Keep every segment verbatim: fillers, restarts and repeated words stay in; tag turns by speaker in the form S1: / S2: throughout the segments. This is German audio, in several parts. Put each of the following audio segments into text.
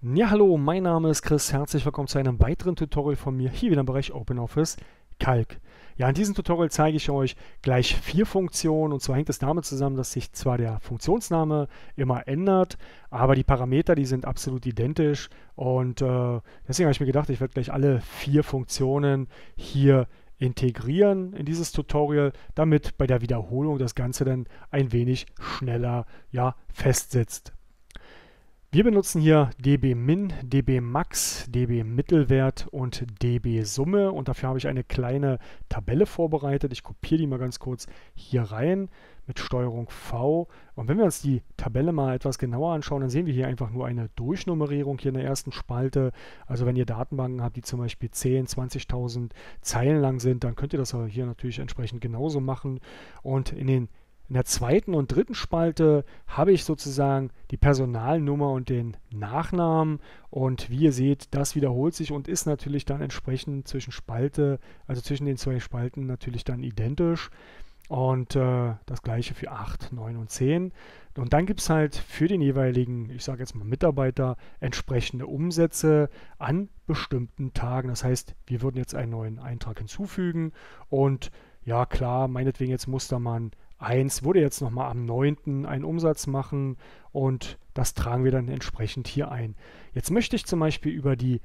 S1: Ja, hallo, mein Name ist Chris. Herzlich willkommen zu einem weiteren Tutorial von mir, hier wieder im Bereich OpenOffice Calc. Ja, in diesem Tutorial zeige ich euch gleich vier Funktionen, und zwar hängt es damit zusammen, dass sich zwar der Funktionsname immer ändert, aber die Parameter, die sind absolut identisch, und äh, deswegen habe ich mir gedacht, ich werde gleich alle vier Funktionen hier integrieren in dieses Tutorial, damit bei der Wiederholung das Ganze dann ein wenig schneller, ja, festsitzt. Wir benutzen hier dbmin, dbmax, dbmittelwert und dbsumme, und dafür habe ich eine kleine Tabelle vorbereitet. Ich kopiere die mal ganz kurz hier rein mit Steuerung V. Und wenn wir uns die Tabelle mal etwas genauer anschauen, dann sehen wir hier einfach nur eine Durchnummerierung hier in der ersten Spalte. Also wenn ihr Datenbanken habt, die zum Beispiel zehntausend, zwanzigtausend Zeilen lang sind, dann könnt ihr das hier natürlich entsprechend genauso machen. Und in den In der zweiten und dritten Spalte habe ich sozusagen die Personalnummer und den Nachnamen, und wie ihr seht, das wiederholt sich und ist natürlich dann entsprechend zwischen Spalte, also zwischen den zwei Spalten natürlich dann identisch, und äh, das gleiche für acht, neun und zehn. Und dann gibt es halt für den jeweiligen, ich sage jetzt mal Mitarbeiter, entsprechende Umsätze an bestimmten Tagen. Das heißt, wir würden jetzt einen neuen Eintrag hinzufügen, und ja klar, meinetwegen jetzt Mustermann eins würde jetzt nochmal am neunten einen Umsatz machen, und das tragen wir dann entsprechend hier ein. Jetzt möchte ich zum Beispiel über die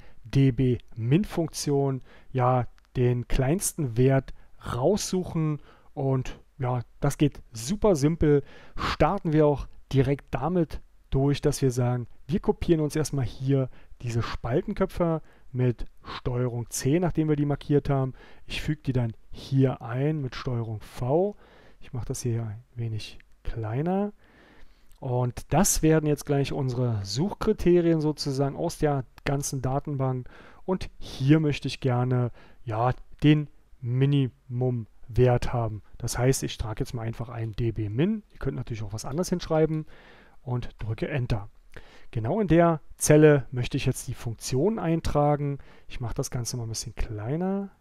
S1: dbmin-Funktion ja den kleinsten Wert raussuchen, und ja, das geht super simpel. Starten wir auch direkt damit durch, dass wir sagen, wir kopieren uns erstmal hier diese Spaltenköpfe mit Steuerung C, nachdem wir die markiert haben. Ich füge die dann hier ein mit Steuerung V. Ich mache das hier ein wenig kleiner. Und das werden jetzt gleich unsere Suchkriterien sozusagen aus der ganzen Datenbank. Und hier möchte ich gerne ja, den Minimumwert haben. Das heißt, ich trage jetzt mal einfach ein dbmin. Ihr könnt natürlich auch was anderes hinschreiben und drücke Enter. Genau in der Zelle möchte ich jetzt die Funktion eintragen. Ich mache das Ganze mal ein bisschen kleiner.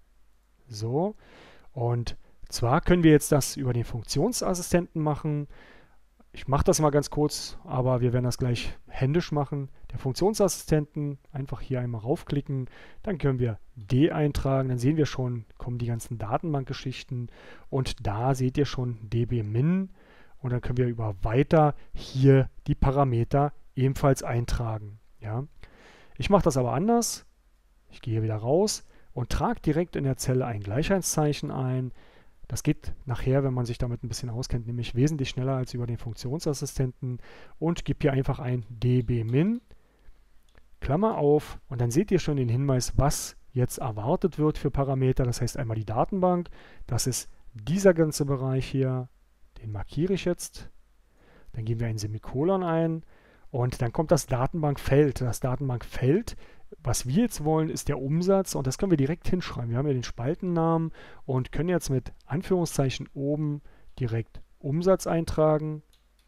S1: So. Und zwar können wir jetzt das über den Funktionsassistenten machen. Ich mache das mal ganz kurz, aber wir werden das gleich händisch machen. Der Funktionsassistenten, einfach hier einmal raufklicken, dann können wir D eintragen, dann sehen wir schon, kommen die ganzen Datenbankgeschichten, und da seht ihr schon dbmin, und dann können wir über Weiter hier die Parameter ebenfalls eintragen. Ja. Ich mache das aber anders. Ich gehe wieder raus und trage direkt in der Zelle ein Gleichheitszeichen ein. Das geht nachher, wenn man sich damit ein bisschen auskennt, nämlich wesentlich schneller als über den Funktionsassistenten, und gebe hier einfach ein dbmin, Klammer auf, und dann seht ihr schon den Hinweis, was jetzt erwartet wird für Parameter. Das heißt einmal die Datenbank, das ist dieser ganze Bereich hier, den markiere ich jetzt. Dann geben wir ein Semikolon ein, und dann kommt das Datenbankfeld. Das Datenbankfeld, was wir jetzt wollen, ist der Umsatz, und das können wir direkt hinschreiben. Wir haben ja den Spaltennamen und können jetzt mit Anführungszeichen oben direkt Umsatz eintragen.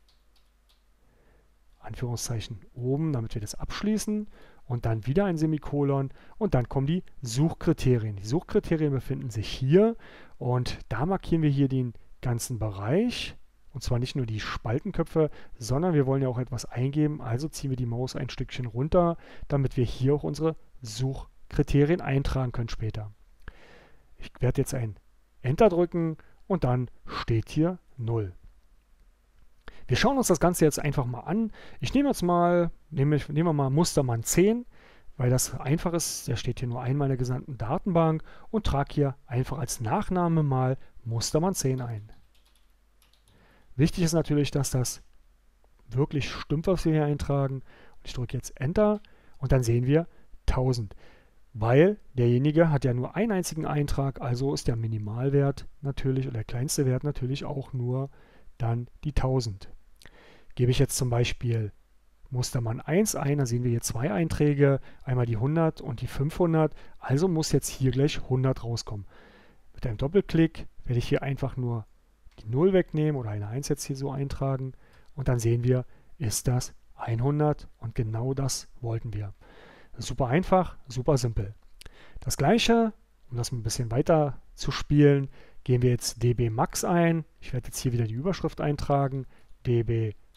S1: Anführungszeichen oben, damit wir das abschließen, und dann wieder ein Semikolon, und dann kommen die Suchkriterien. Die Suchkriterien befinden sich hier, und da markieren wir hier den ganzen Bereich. Und zwar nicht nur die Spaltenköpfe, sondern wir wollen ja auch etwas eingeben. Also ziehen wir die Maus ein Stückchen runter, damit wir hier auch unsere Suchkriterien eintragen können später. Ich werde jetzt ein Enter drücken, und dann steht hier null. Wir schauen uns das Ganze jetzt einfach mal an. Ich nehme jetzt mal, nehme, nehmen wir mal Mustermann zehn, weil das einfach ist. Der steht hier nur einmal in der gesamten Datenbank, und trage hier einfach als Nachname mal Mustermann zehn ein. Wichtig ist natürlich, dass das wirklich stimmt, was wir hier eintragen. Und ich drücke jetzt Enter, und dann sehen wir tausend. Weil derjenige hat ja nur einen einzigen Eintrag, also ist der Minimalwert natürlich, oder der kleinste Wert natürlich auch nur dann die tausend. Gebe ich jetzt zum Beispiel Mustermann eins ein, dann sehen wir hier zwei Einträge, einmal die hundert und die fünfhundert. Also muss jetzt hier gleich hundert rauskommen. Mit einem Doppelklick werde ich hier einfach nur die null wegnehmen oder eine eins jetzt hier so eintragen, und dann sehen wir, ist das hundert, und genau das wollten wir. Super einfach, super simpel. Das gleiche, um das ein bisschen weiter zu spielen, gehen wir jetzt dbmax ein. Ich werde jetzt hier wieder die Überschrift eintragen, dbmax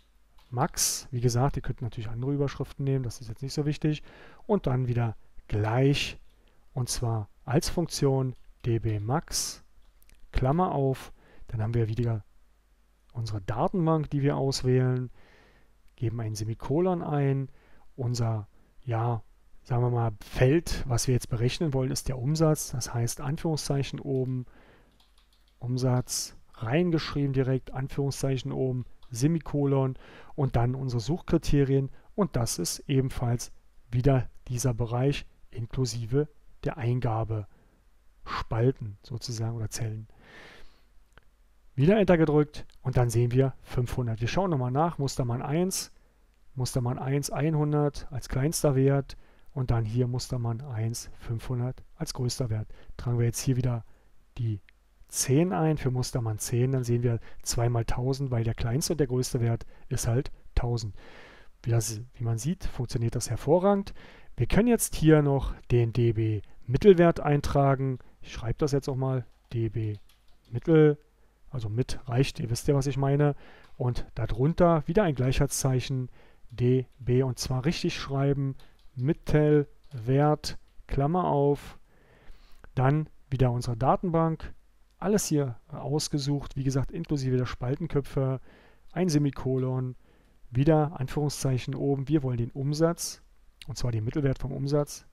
S1: Max. Wie gesagt, ihr könnt natürlich andere Überschriften nehmen, das ist jetzt nicht so wichtig. Und dann wieder gleich, und zwar als Funktion dbMax, Klammer auf, dann haben wir wieder unsere Datenbank, die wir auswählen, geben ein Semikolon ein. Unser, ja, sagen wir mal, Feld, was wir jetzt berechnen wollen, ist der Umsatz. Das heißt, Anführungszeichen oben, Umsatz reingeschrieben direkt, Anführungszeichen oben, Semikolon und dann unsere Suchkriterien. Und das ist ebenfalls wieder dieser Bereich inklusive der Eingabe Spalten sozusagen oder Zellen. Wieder Enter gedrückt und dann sehen wir fünfhundert. Wir schauen nochmal nach, Mustermann eins, Mustermann eins hundert als kleinster Wert und dann hier Mustermann eins fünfhundert als größter Wert. Tragen wir jetzt hier wieder die zehn ein für Mustermann zehn, dann sehen wir zwei mal tausend, weil der kleinste und der größte Wert ist halt tausend. Wie, das, wie man sieht, funktioniert das hervorragend. Wir können jetzt hier noch den dB-Mittelwert eintragen. Ich schreibe das jetzt auch mal, dB-Mittel, also mit reicht, ihr wisst ja, was ich meine. Und darunter wieder ein Gleichheitszeichen, dB, und zwar richtig schreiben, Mittelwert, Klammer auf, dann wieder unsere Datenbank, alles hier ausgesucht, wie gesagt, inklusive der Spaltenköpfe, ein Semikolon, wieder Anführungszeichen oben, wir wollen den Umsatz, und zwar den Mittelwert vom Umsatz,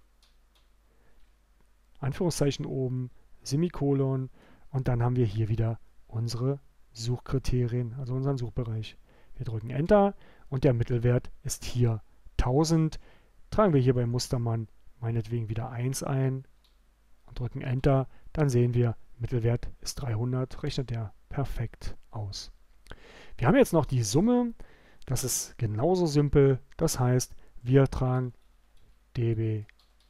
S1: Anführungszeichen oben, Semikolon, und dann haben wir hier wieder unsere Suchkriterien, also unseren Suchbereich. Wir drücken Enter und der Mittelwert ist hier tausend. Tragen wir hier bei Mustermann meinetwegen wieder eins ein und drücken Enter, dann sehen wir, Mittelwert ist dreihundert, rechnet der perfekt aus. Wir haben jetzt noch die Summe, das ist genauso simpel, das heißt, wir tragen dB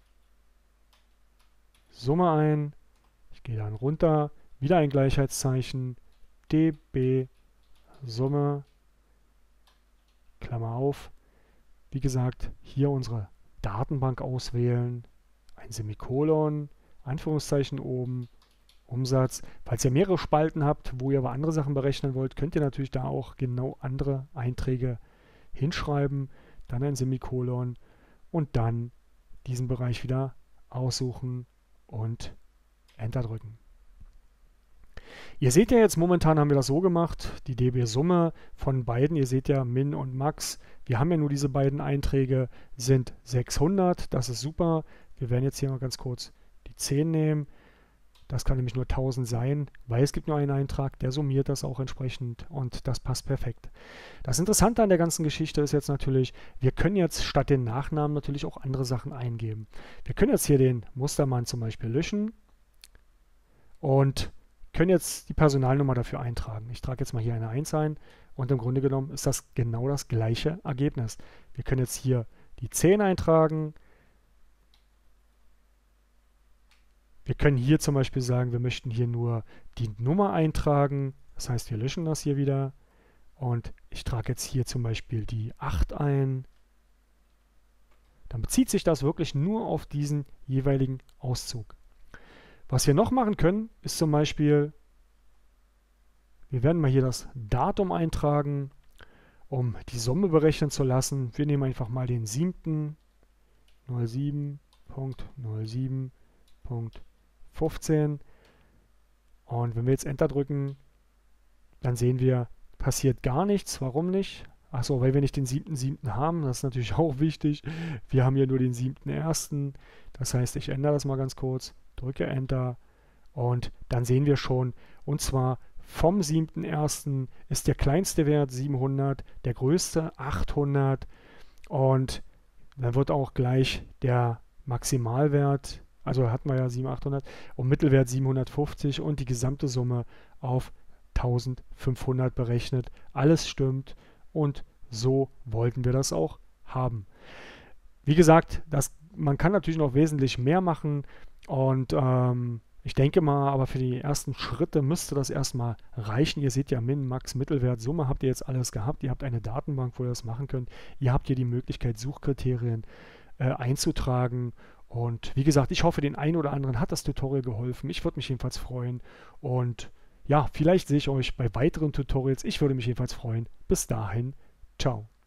S1: Summe ein, ich gehe dann runter, wieder ein Gleichheitszeichen, dB Summe, Klammer auf, wie gesagt, hier unsere Datenbank auswählen, ein Semikolon, Anführungszeichen oben, Umsatz. Falls ihr mehrere Spalten habt, wo ihr aber andere Sachen berechnen wollt, könnt ihr natürlich da auch genau andere Einträge hinschreiben, dann ein Semikolon und dann diesen Bereich wieder aussuchen und Enter drücken. Ihr seht ja jetzt, momentan haben wir das so gemacht, die dB-Summe von beiden, ihr seht ja Min und Max, wir haben ja nur diese beiden Einträge, sind sechshundert, das ist super. Wir werden jetzt hier mal ganz kurz die zehn nehmen, das kann nämlich nur tausend sein, weil es gibt nur einen Eintrag, der summiert das auch entsprechend und das passt perfekt. Das Interessante an der ganzen Geschichte ist jetzt natürlich, wir können jetzt statt den Nachnamen natürlich auch andere Sachen eingeben. Wir können jetzt hier den Mustermann zum Beispiel löschen und können jetzt die Personalnummer dafür eintragen. Ich trage jetzt mal hier eine eins ein und im Grunde genommen ist das genau das gleiche Ergebnis. Wir können jetzt hier die zehn eintragen. Wir können hier zum Beispiel sagen, wir möchten hier nur die Nummer eintragen. Das heißt, wir löschen das hier wieder und ich trage jetzt hier zum Beispiel die acht ein. Dann bezieht sich das wirklich nur auf diesen jeweiligen Auszug. Was wir noch machen können, ist zum Beispiel, wir werden mal hier das Datum eintragen, um die Summe berechnen zu lassen. Wir nehmen einfach mal den siebten null sieben Punkt null sieben Punkt fünfzehn und wenn wir jetzt Enter drücken, dann sehen wir, passiert gar nichts. Warum nicht? Achso, weil wir nicht den siebten siebten haben, das ist natürlich auch wichtig. Wir haben hier nur den siebten ersten, das heißt, ich ändere das mal ganz kurz. Drücke Enter und dann sehen wir schon, und zwar vom siebten ersten ist der kleinste Wert siebenhundert, der größte achthundert und dann wird auch gleich der Maximalwert, also hatten wir ja siebenhundert, achthundert und Mittelwert siebenhundertfünfzig und die gesamte Summe auf eintausendfünfhundert berechnet. Alles stimmt und so wollten wir das auch haben. Wie gesagt, das, man kann natürlich noch wesentlich mehr machen. Und ähm, ich denke mal, aber für die ersten Schritte müsste das erstmal reichen. Ihr seht ja Min, Max, Mittelwert, Summe habt ihr jetzt alles gehabt. Ihr habt eine Datenbank, wo ihr das machen könnt. Ihr habt hier die Möglichkeit, Suchkriterien äh, einzutragen. Und wie gesagt, ich hoffe, den einen oder anderen hat das Tutorial geholfen. Ich würde mich jedenfalls freuen. Und ja, vielleicht sehe ich euch bei weiteren Tutorials. Ich würde mich jedenfalls freuen. Bis dahin, Ciao.